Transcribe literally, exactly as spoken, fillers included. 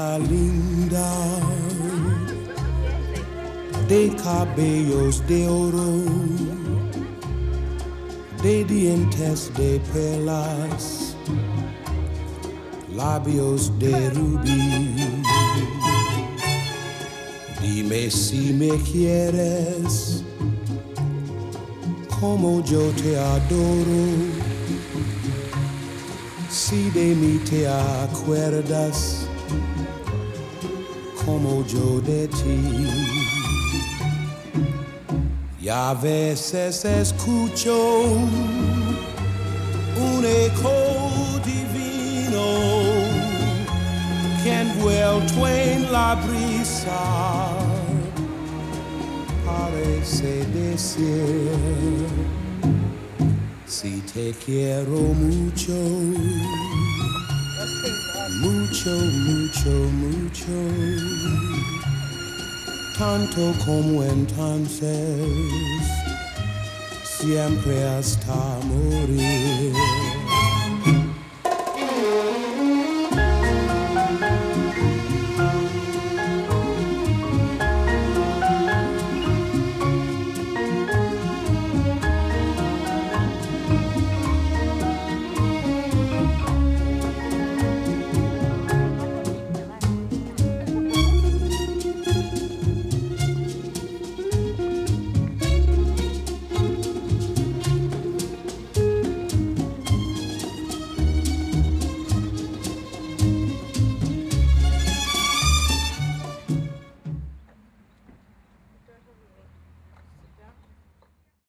chica linda, de cabellos de oro, de dientes de perlas, labios de rubí. Dime si me quieres como yo te adoro. Si de mí te acuerdas como yo de ti. Y a veces escucho un eco divino que envuelto en la brisa parece decir: si te quiero mucho, mucho, mucho, mucho, tanto como entonces, siempre hasta morir.